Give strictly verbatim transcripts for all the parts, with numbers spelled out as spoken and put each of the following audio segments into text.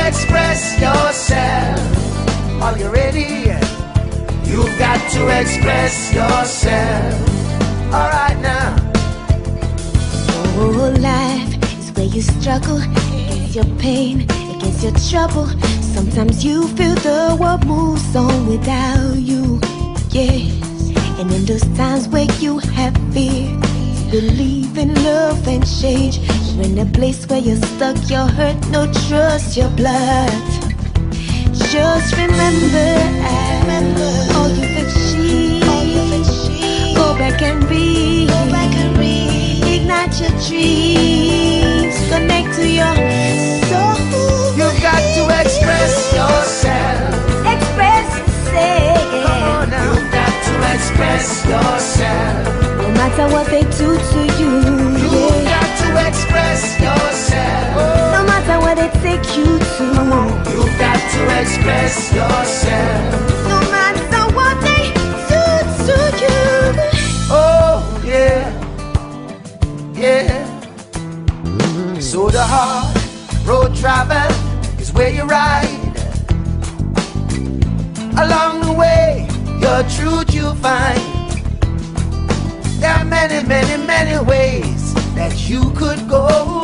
express yourself. Are you ready? You've got to express yourself. Alright now. Oh, life is where you struggle against your pain, against your trouble. Sometimes you feel the world moves on without you. Yes, and in those times where you have fear, believe in love and change. You're in a place where you're stuck, you're hurt, no trust, your blood. Just remember, remember all you've achieved. All you've achieved. Go back and read. Go back and read. Ignite your dreams. Connect to your soul. You've got to express yourself. Express yourself. Come on now. You've got to express yourself. No matter what they do to you. You've Yeah. got to express yourself. No matter what they take you to. Come on. You've got to express yourself. No matter what they do to you. Oh, yeah. Yeah. So the hard road travel is where you ride. Along the way, your truth you'll find. There are many, many, many ways that you could go.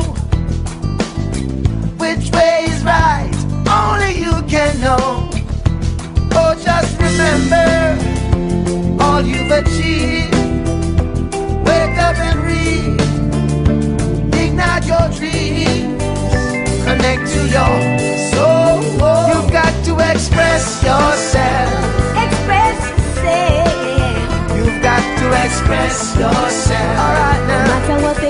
Which way is right? Only you can know. Oh, just remember all you've achieved. Wake up and read. Ignite your dreams. Connect to your soul. You've got to express yourself. Express yourself. You've got to express yourself. Alright No now. matter what